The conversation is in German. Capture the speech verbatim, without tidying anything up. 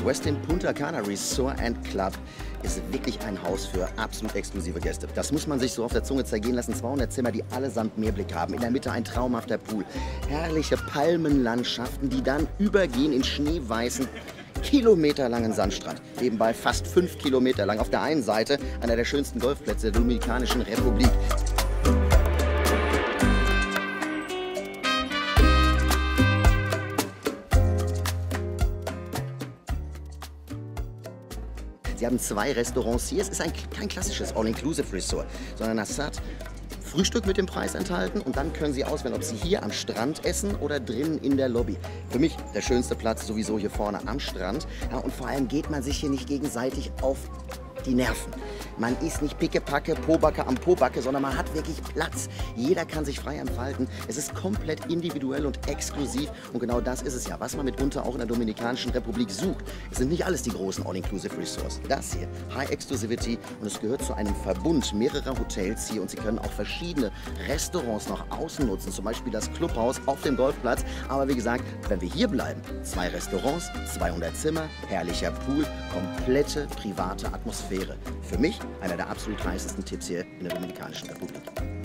Westin Punta Cana Resort and Club ist wirklich ein Haus für absolut exklusive Gäste. Das muss man sich so auf der Zunge zergehen lassen. zweihundert Zimmer, die allesamt Meerblick haben. In der Mitte ein traumhafter Pool. Herrliche Palmenlandschaften, die dann übergehen in schneeweißen, kilometerlangen Sandstrand. Nebenbei fast fünf Kilometer lang. Auf der einen Seite einer der schönsten Golfplätze der Dominikanischen Republik. Sie haben zwei Restaurants hier. Es ist ein, kein klassisches All-Inclusive-Resort, sondern es hat Frühstück mit dem Preis enthalten und dann können Sie auswählen, ob Sie hier am Strand essen oder drinnen in der Lobby. Für mich der schönste Platz sowieso hier vorne am Strand. Ja, und vor allem geht man sich hier nicht gegenseitig auf die Nerven. Man ist nicht pickepacke, Pobacke am Pobacke, sondern man hat wirklich Platz. Jeder kann sich frei entfalten. Es ist komplett individuell und exklusiv. Und genau das ist es ja, was man mitunter auch in der Dominikanischen Republik sucht. Es sind nicht alles die großen All-Inclusive Resorts. Das hier, High Exclusivity, und es gehört zu einem Verbund mehrerer Hotels hier. Und Sie können auch verschiedene Restaurants nach außen nutzen, zum Beispiel das Clubhaus auf dem Golfplatz. Aber wie gesagt, wenn wir hier bleiben, zwei Restaurants, zweihundert Zimmer, herrlicher Pool, komplette private Atmosphäre. Für mich einer der absolut heißesten Tipps hier in der Dominikanischen Republik.